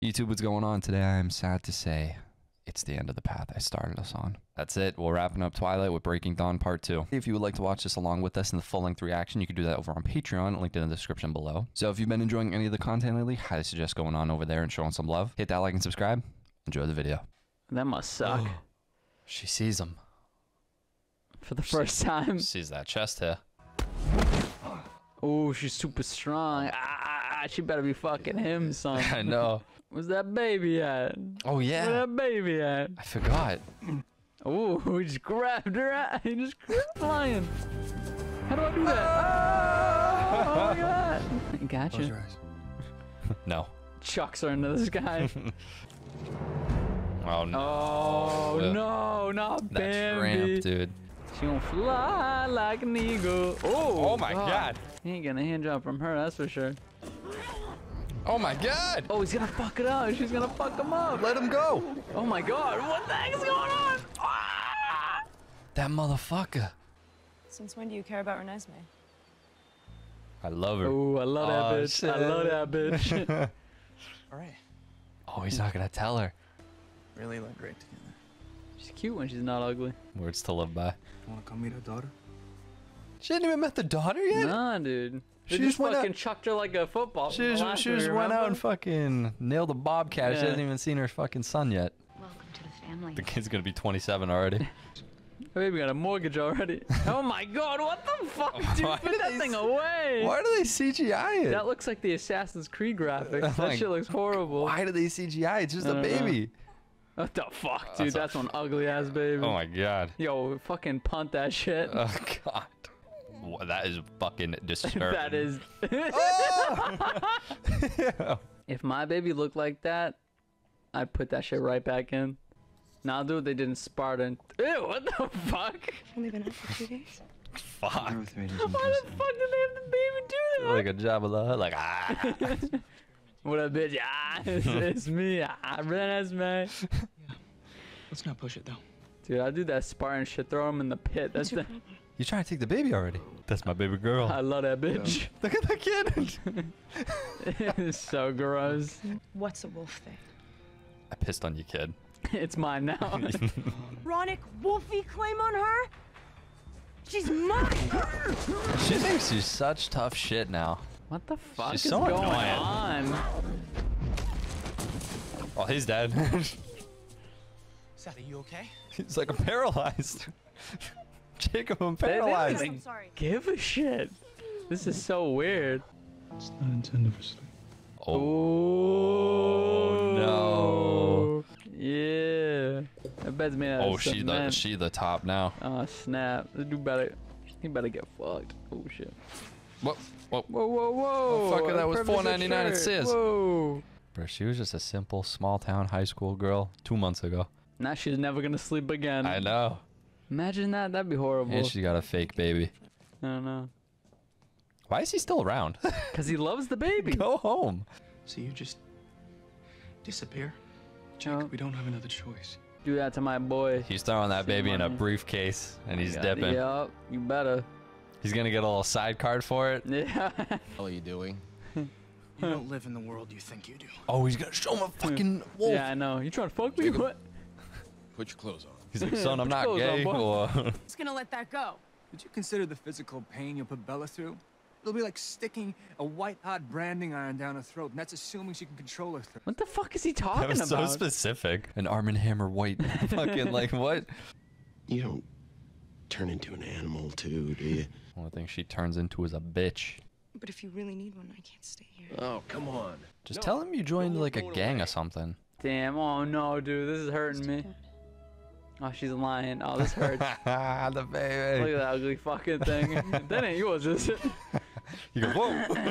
YouTube, what's going on? Today I am sad to say it's the end of the path I started us on. That's it. We're wrapping up Twilight with Breaking Dawn Part 2. If you would like to watch this along with us in the full-length reaction, you can do that over on Patreon, linked in the description below. So if you've been enjoying any of the content lately, highly suggest going on over there and showing some love. Hit that like and subscribe. Enjoy the video. That must suck. Oh, she sees him. For the first time. Sees that chest hair. Oh, she's super strong. She better be fucking him, son. I know. Where's that baby at? Oh, yeah. Where's that baby at? I forgot. Oh, he just grabbed her. He just flying. How do I do that? Oh my god. Gotcha. Close your eyes. No. Chucks her into the sky. Oh, no. Oh, no, not That Bambi. tramp, dude. She gonna fly like an eagle. Oh my God. He ain't getting a hand job from her, that's for sure. Oh, my God. Oh, he's gonna fuck it up. She's gonna fuck him up. Let him go. Oh my god, what the heck is going on? Ah! That motherfucker. Since when do you care about Renesmee? I love her. Oh, I love that bitch. Shit. I love that bitch. All right. Oh, he's not gonna tell her. Really look great together. She's cute when she's not ugly. Words to live by. Want to come meet our daughter? She hadn't even met the daughter yet? Nah, dude. They She just just went fucking out- chucked her like a football. She just last week, went out remember? and fucking nailed a bobcat. She Yeah. hasn't even seen her fucking son yet. Welcome to the family. The kid's gonna be 27 already. Her baby got a mortgage already. Oh my god, what the fuck, dude? Why Put did that they thing s- away. Why do they CGI it? That looks like the Assassin's Creed graphics. That Like, shit looks horrible. Why do they CGI? It's just I a don't know. baby. What the fuck, dude? That's That's one ugly ass baby. Oh my god. Yo, fucking punt that shit. Oh god. That is fucking disturbing. That is. If my baby looked like that, I'd put that shit right back in. Nah, dude, they did in Spartan. Ew, what the fuck? Only been out for 2 days. Fuck. Why the fuck did they have the baby do that? Like a Jabba the Hutt, like ah. What up, bitch? Ah, it's me. Renesmee. Let's not push it though. Dude, I do that Spartan shit. Throw him in the pit. That's the. You trying to take the baby already? That's my baby girl. I love that bitch. Look at the kid. It's so gross. What's a wolf thing? I pissed on you, kid. It's mine now. Ronick Wolfie claim on her? She's mine! She thinks she's such tough shit now. What the fuck She's is so going annoying. on? Oh, he's dead. Seth, are you okay? He's like paralyzed. Jacob, I'm They didn't paralyzed. even I'm sorry. give a shit. This is so weird. It's not intended for sleep. Oh no. Yeah. That bed's made out of Oh, cement. she the top now. Oh snap! This dude better. He better get fucked. Oh shit. Whoa, whoa. Whoa, whoa, whoa! Oh, fuck it, that was Privilege $4.99 at shirt. Sears. Whoa! Bro, she was just a simple small town high school girl 2 months ago. Now she's never gonna sleep again. I know. Imagine that. That'd be horrible. And she got a fake baby. I don't know. Why is he still around? Cause he loves the baby. Go home. So you just disappear? Oh. Jacob, we don't have another choice. Do that to my boy. He's throwing that baby in a money. briefcase and he's dipping. Yup. You better. He's gonna get a little side card for it. Yeah. hell are you doing? You don't live in the world you think you do. Oh, he's gonna show him a fucking wolf. Yeah, I know. You trying to fuck me? Jacob. What? Put your clothes on. He's like, son, I'm Put not your clothes gay. on, Or Just gonna let that go. Did you consider the physical pain you'll put Bella through? It'll be like sticking a white-hot branding iron down her throat, and that's assuming she can control her throat. What the fuck is he that talking was so about? specific. An Arm & Hammer white. Fucking like what? You don't turn into an animal too, do you? Only thing she turns into is a bitch. But if you really need one, I can't stay here. Oh, come on. Just tell him you joined like a gang or something. Damn. Oh no, dude. This is hurting me. Oh, she's lying. Oh, this hurts. the Look baby. at that ugly fucking thing. That ain't yours, is it? You go, whoa.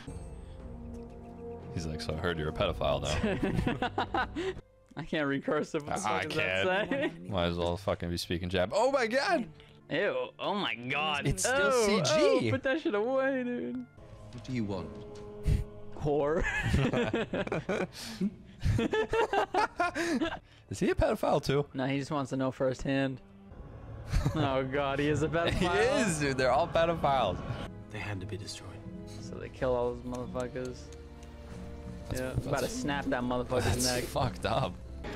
He's like, so I heard you're a pedophile now. I can't read cursive. What the I fuck does that can't. say? Might as well fucking be speaking jab. Oh my god! Ew. Oh my god. It's still Oh, CG. oh, put that shit away, dude. What do you want? Whore. Is he a pedophile too? No, he just wants to know firsthand. Oh god, he is a pedophile. He is, dude. They're all pedophiles. They had to be destroyed. So they kill all those motherfuckers. Yeah, about to snap that motherfucker's That's neck. fucked up.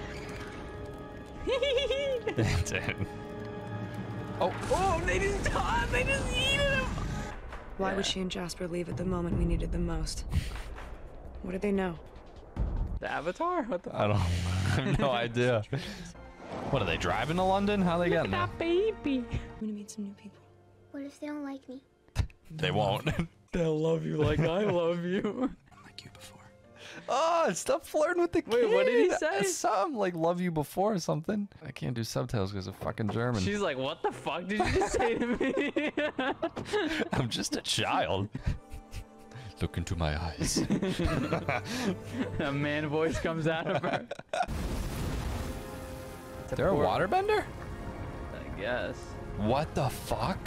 Dude. Oh, they just yeeted him. Why would she and Jasper leave at the moment we needed them most? What do they know? The Avatar? What the fuck? I have no idea. What are they driving to London? How are they getting there? That baby. I'm gonna meet some new people. What if they don't like me? They won't. They'll love you like I love you. Like you before. Oh, stop flirting with the kid. Wait, what did he say? Something like love you before or something. I can't do subtitles because of fucking German. She's like, what the fuck did you just say to me? I'm just a child. Look into my eyes. A man voice comes out of her. They're a waterbender? I guess. What the fuck?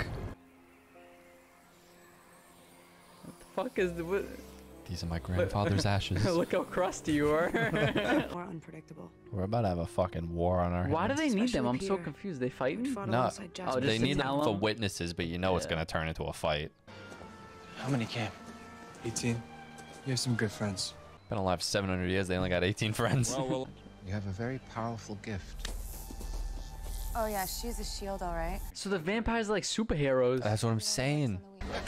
What the fuck is the... What? These are my grandfather's ashes. Look how crusty you are. Or unpredictable. We're about to have a fucking war on our hands. Why do they need them? I'm Especially so Peter. confused. They Who'd fighting? fought No. alongside Jasper. just They to need them tell for them? witnesses, but you know it's going to turn into a fight. How many came? 18. You have some good friends. Been alive 700 years, they only got 18 friends. You have a very powerful gift. Oh yeah, she's a shield, all right. So the vampires are like superheroes. That's what I'm saying.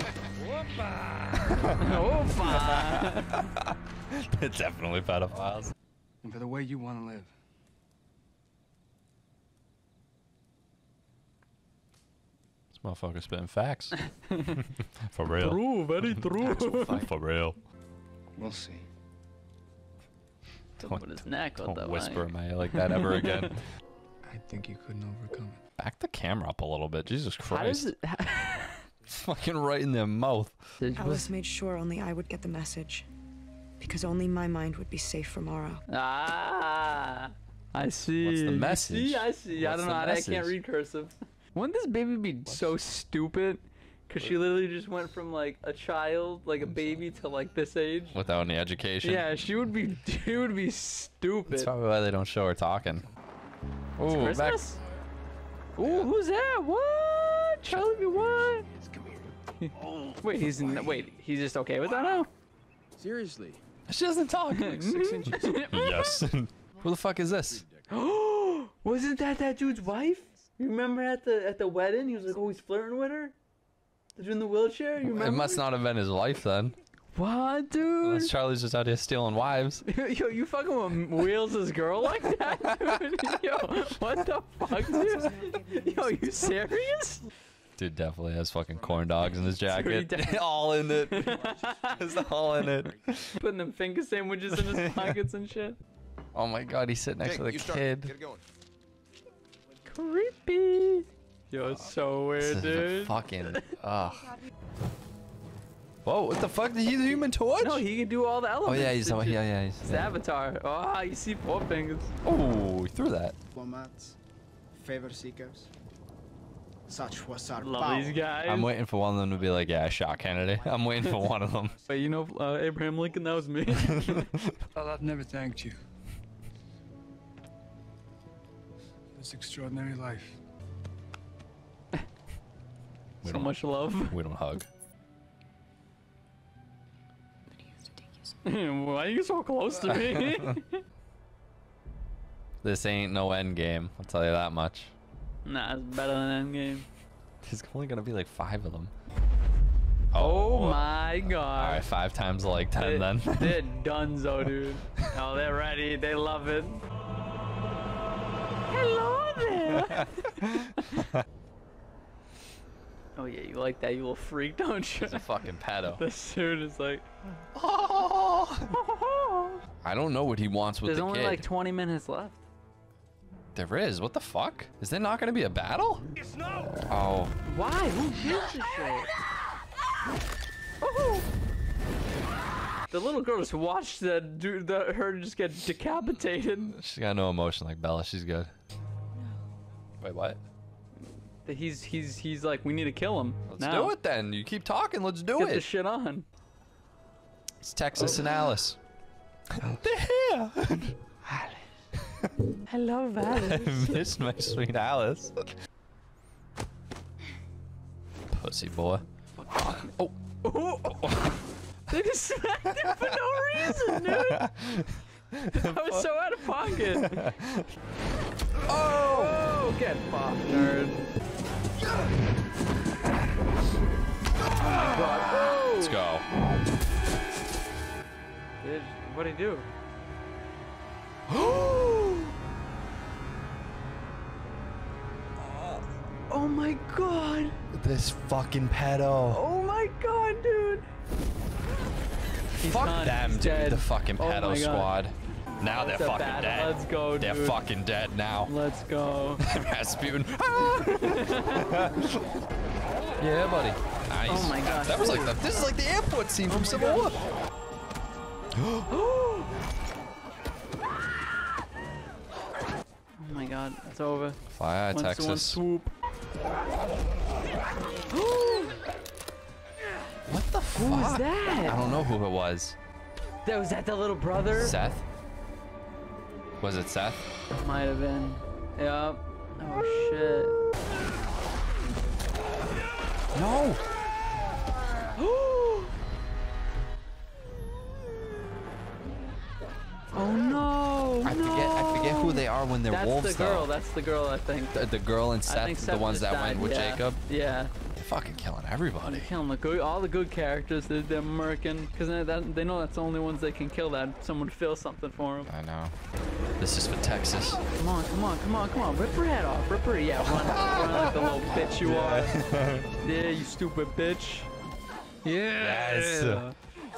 Opa! They're definitely pedophiles. And for the way you want to live. This motherfucker spitting facts. For real. True, very true. For real. We'll see. Don't put his neck. What the Don't whisper fuck? in my ear like that ever again. I think you couldn't overcome it. Back the camera up a little bit. Jesus How Christ. does it... Fucking right in their mouth. Alice made sure only I would get the message. Because only my mind would be safe for Morrow. Ah, I see. What's the You message? See, I see. I What's don't the know. I message? can't read cursive. Wouldn't this baby be so stupid? Because she literally just went from like a child, like a baby, to like this age. Without any education. Yeah, she would be stupid. That's probably why they don't show her talking. It's Ooh, back. Christmas? Ooh, who's that? What? Charlie, what? Wait, he's just okay with that now? Seriously? She doesn't talk. Like 6 inches? Yes. Who the fuck is this? Wasn't that dude's wife? You remember at the wedding? He was like, oh, he's flirting with her? The dude in the wheelchair? You remember? It must not have been his wife then. What, dude? Unless Charlie's just out here stealing wives. Yo, you fucking with Wheels' girl like that, dude? Yo, what the fuck, dude? Yo, you serious? Dude definitely has fucking corn dogs in his jacket. Dude, he All in it. It's all in it. Putting them finger sandwiches in his pockets and shit. Oh my god, he's sitting next to the kid. Get it going. Creepy. Yo, it's so This weird, is dude. fucking. Ugh. Whoa, what the fuck? Did he the Human Torch? No, he can do all the Oh elements. yeah, he's. and shit. Yeah, It's he's. the Avatar. Oh, you see 4 fingers. Oh, he threw that. Diplomats, favor seekers. Such was our Love power. these guys. I'm waiting for one of them to be like, yeah, I shot Kennedy. I'm waiting for one of them. But you know, Abraham Lincoln, that was me. Well, I've never thanked you. This extraordinary life. We So don't- much love. We don't hug. Why are you so close to me? This ain't no end game. I'll tell you that much. Nah, it's better than Endgame. There's only gonna be like 5 of them. Oh my god. All right, 5 times like 10 then. They're donezo, dude. Oh, they're ready. They love it. Hello there. Oh yeah, you like that, you little freak, don't you? He's a fucking pedo. The suit is like. I don't know what he wants with There's the only kid. like 20 minutes left. There is. What the fuck? Is there not gonna be a battle? Oh. Why? Who gives a shit? Oh. The little girl just watched that dude, her just get decapitated. She's got no emotion like Bella. She's good. Wait, what? He's like, we need to kill him. Let's now. do it then. You keep talking. Let's do Get it. the shit on. It's Texas and Alice. They're here. I love Alice. I miss my sweet Alice. Pussy boy. Oh. They just smacked him for no reason, dude. That was so out of pocket. Oh, get fucked, nerd. Oh my god. Whoa. Let's go. Dude, what'd he do? Oh my god. This fucking pedo. Oh my god, dude. He's Fuck done. them, He's dude. dead. The fucking Oh pedo my God. squad. Now they're It's a fucking battle. dead. Let's go, dude. They're fucking dead now. Let's go. Rasputin. Yeah, buddy. Nice. Oh my gosh. That was like this is like the airport scene from Civil War. Oh my god, it's over. Fire, One Texas. swoop. What the fuck? Who was that? I don't know who it was. Was that the little brother? Seth? Was it Seth? Might have been. Yep. Oh shit. No. Oh no! I forget who they are when they're That's wolves. the girl. Though. That's the girl, I think. The girl and I think Seth, Seth the ones just that went died, with yeah. Jacob. Yeah. They're fucking killing They're everybody. killing all the good characters. They're murking because they know that's the only ones they can kill. That someone feels something for them. I know. This is for Texas. Come on, come on, come on, come on! Rip her head off. Rip her. Yeah, run like the little bitch you are. Yeah, you stupid bitch. Yeah. Yes.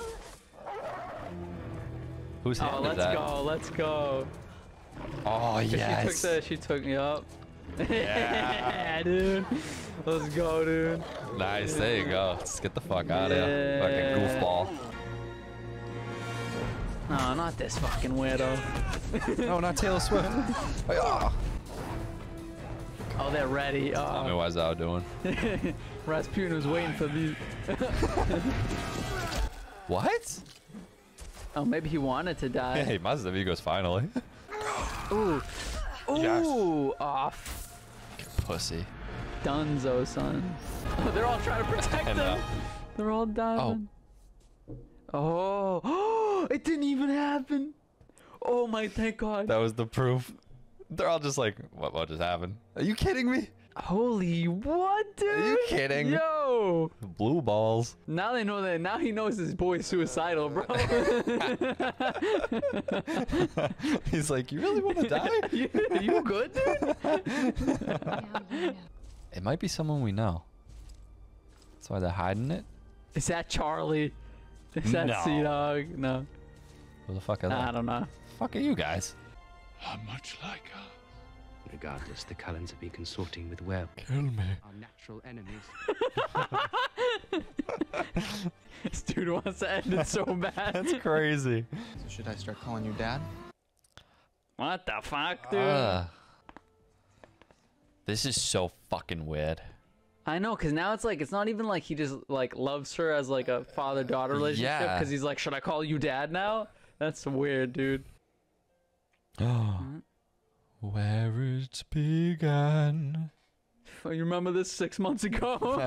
Who's Oh, handed let's that? go. Let's go. Oh yes. She took me up. Yeah. Dude. Let's go, dude. Nice. There you go. Let's get the fuck out of here. Fucking goofball. No, not this fucking weirdo. No, not Taylor Swift. Oh, Oh, they're ready. tell me what's out doing. Rasputin was waiting for these. What? Oh, maybe he wanted to die. Hey, must have. He goes finally. Ooh. Yes. Ooh. Off. Pussy. Dunzo, son. Oh, they're all trying to protect I know. him. They're all diving. Oh. It didn't even happen. Oh my, thank God. That was the proof. They're all just like, what just happened? Are you kidding me? Holy what, dude? Are you kidding? Yo. Blue balls. Now they know that. Now he knows his boy's suicidal, bro. He's like, you really want to die? you good, dude? It might be someone we know. That's why they're hiding it. Is that Charlie? Is that No. Sea-Dog? No. Who the fuck are they? I don't know. Fuck are you guys? How much like us? Regardless, the Cullens have been consorting with Kill me. our natural enemies. This dude wants to end it so bad. That's crazy. So should I start calling you Dad? What the fuck, dude? This is so fucking weird. I know, because now it's like, it's not even like he just like loves her as like a father-daughter relationship. Yeah. Because he's like, should I call you Dad now? That's weird, dude. Where it's begun. You remember this 6 months ago?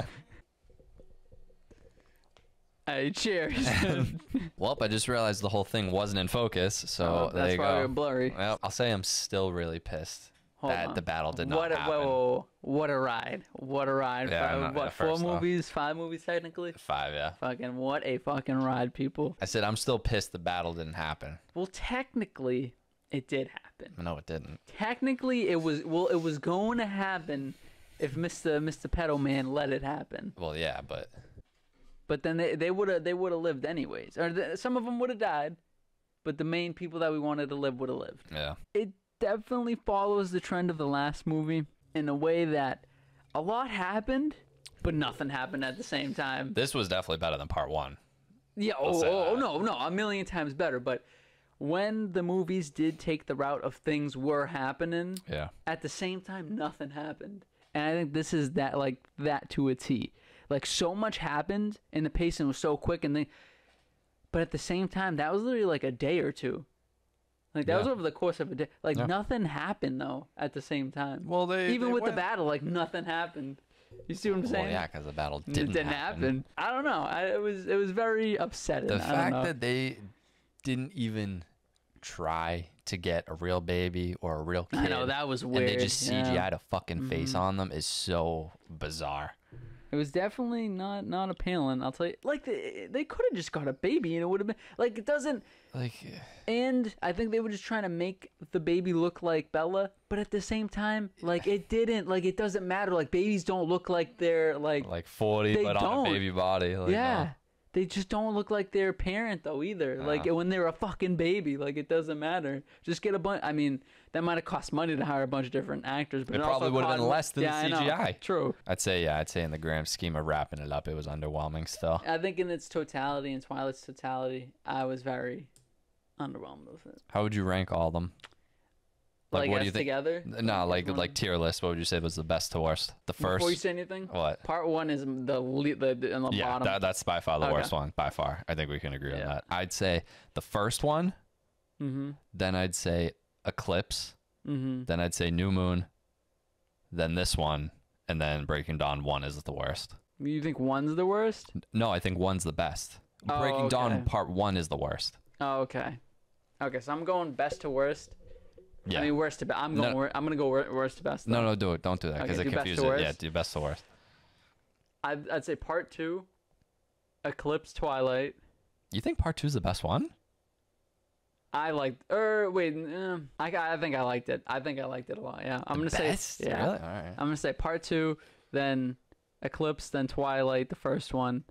Hey, cheers. Well, I just realized the whole thing wasn't in focus, so there That's you why go. we're blurry. Well, I'll say I'm still really pissed Hold that on. the battle did not What a, happen. whoa, what a ride. What a ride. Yeah, I'm not- What, at 4 first, though. movies? 5 movies, technically? 5, yeah. Fucking, what a fucking ride, people. I said I'm still pissed the battle didn't happen. Well, technically, it did happen. No, it didn't. Technically, it was going to happen if Mr. Pedo Man let it happen. Well, yeah, but But then they would have lived anyways. Or some of them would have died, but the main people that we wanted to live would have lived. yeah. It definitely follows the trend of the last movie in a way that a lot happened, but nothing happened at the same time. This was definitely better than part 1. Yeah, I'll say that. no, a million times better. But when the movies did take the route of things were happening, Yeah. at the same time, nothing happened. And I think this is that, like, that to a T. Like, so much happened, and the pacing was so quick, but at the same time, that was literally like a day or two. Like, that was Yeah. over the course of a day. Like, Yeah. nothing happened, though, at the same time. Well, Even with the battle, like, nothing happened. You see what I'm saying? Well, yeah, because the battle It didn't happen. I don't know. It was very upsetting. The I don't fact know. that they didn't even try to get a real baby or a real kid. I know, that was weird. And they just CGI'd yeah. a fucking face on them is so bizarre. It was definitely not appealing. I'll tell you. Like they could have just got a baby and it would have been like it doesn't. Like, And I think they were just trying to make the baby look like Bella, but at the same time, like it didn't. Like it doesn't matter. Like babies don't look like they're like 40, they but on don't. a baby body. Like, yeah. They just don't look like their parent though either. Like when they're a fucking baby, like it doesn't matter. Just get a bunch. I mean, that might have cost money to hire a bunch of different actors, but It probably would have been less than the CGI. I know. True. I'd say in the grand scheme of wrapping it up, it was underwhelming still. I think in its totality, in Twilight's totality, I was very underwhelmed with it. How would you rank all of them? Like what us do you think? together? No, like tier list. What would you say was the best to worst? The first. Before you say anything, What? Part 1 is on the Yeah, bottom. that's by far the Okay. worst one. By far, I think we can agree on Yeah. that. I'd say the first one. Mm-hmm. Then I'd say Eclipse. Mm-hmm. Then I'd say New Moon. Then this one, and then Breaking Dawn 1 is the worst. You think 1's the worst? No, I think 1's the best. Oh, Breaking Dawn okay. Part 1 is the worst. Oh, okay. Okay, so I'm going best to worst. Yeah. I mean, worst to best. I'm gonna go worst to best. No, though. no, do it. Don't do that because Okay, it do best to confuses it. Yeah, worst? do best to worst. I'd say Part 2, Eclipse, Twilight. You think Part 2 is the best one? I liked. I think I liked it. I think I liked it a lot. Yeah, I'm gonna Best? say. Yeah. Really? All right. I'm gonna say Part 2, then Eclipse, then Twilight, the first one,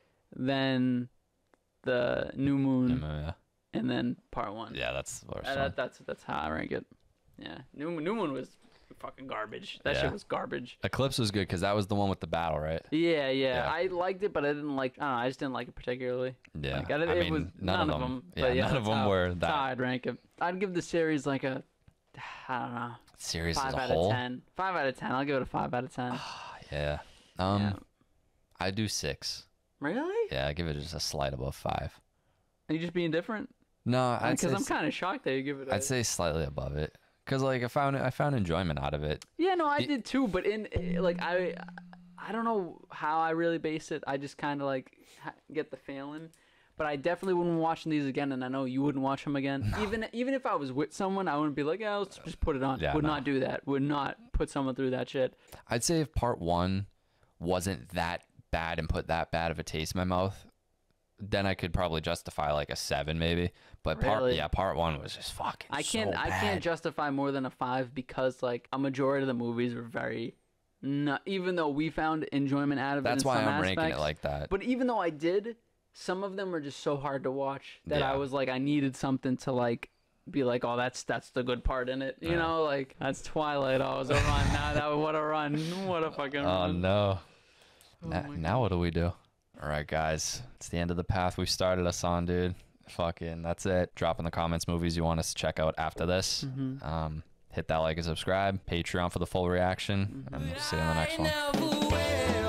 then the New Moon, Yeah. and then Part 1. Yeah, that's the worst one. That's how I rank it. Yeah, New Moon was fucking garbage. That Yeah. shit was garbage. Eclipse was good because that was the one with the battle, right? Yeah. I liked it, but I didn't like. I don't know. I just didn't like it particularly. Yeah. Like, I it mean, was none of them. Yeah, But none of that's them how- were that's that. how I'd rank it. I'd give the series like a, I don't know, Series 5 as a out whole. of 10. 5 out of 10. I'll give it a 5 out of 10. Yeah. Yeah. I do 6. Really? Yeah, I give it just a slight above 5. Are you just being different? No, Because I'm kind of shocked that you give it. I'd say slightly above it because like I found enjoyment out of it. Yeah, no, I did too. But like I don't know how I really base it. I just kind of like get the feeling. But I definitely wouldn't watch these again, and I know you wouldn't watch them again. No. Even if I was with someone, I wouldn't be like, yeah, let's just put it on. Yeah, Would no. not do that. Would not put someone through that shit. I'd say if Part 1 wasn't that bad and put that bad of a taste in my mouth, then I could probably justify like a 7 maybe. But Really? Part 1 was just fucking. I so can't bad. justify more than a 5 because like a majority of the movies were very. Not, even though we found enjoyment out of it. That's in why some I'm ranking it aspects, like that. But even though I did, some of them were just so hard to watch that Yeah. I was like, I needed something to like be like, oh, that's the good part in it. You know, like that's Twilight. Oh, it was a run. What a run. What a fucking Oh run. no. Now what do we do? All right, guys. It's the end of the path we started us on, dude. Fucking, that's it. Drop in the comments movies you want us to check out after this. Hit that like and subscribe. Patreon for the full reaction. And we'll see you in the next one.